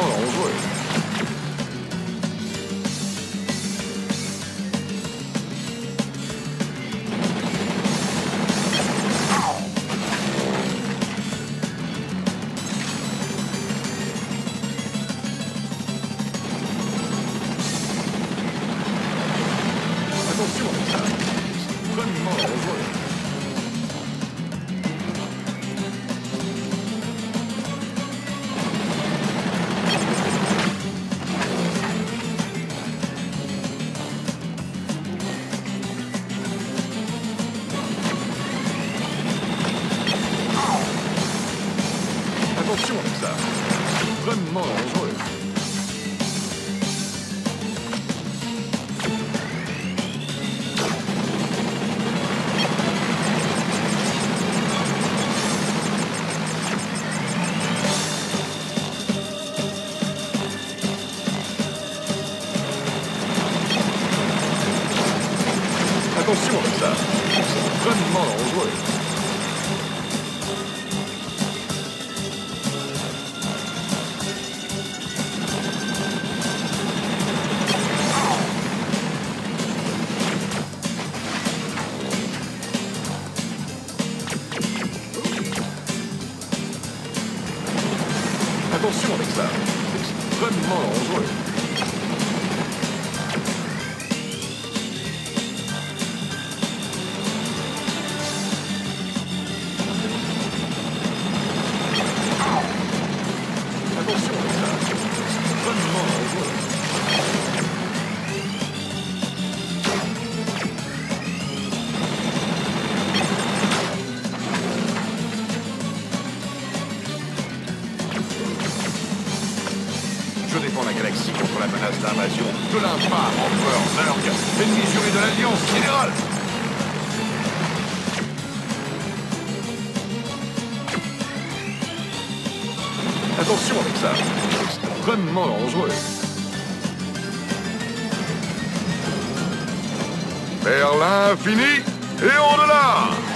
extrêmement dangereux. Attention avec ça. Extrêmement dangereux. Attention avec ça. Extrêmement dangereux. Attention avec ça. Extrêmement dangereux. Attention avec ça. Extrêmement dangereux. Attention avec ça. Extrêmement dangereux. Je défends la galaxie contre la menace d'invasion de l'infâme empereur Zerg, ennemi juré de l'Alliance générale. Attention avec ça. Extrêmement dangereux. Vers l'infini et au-delà.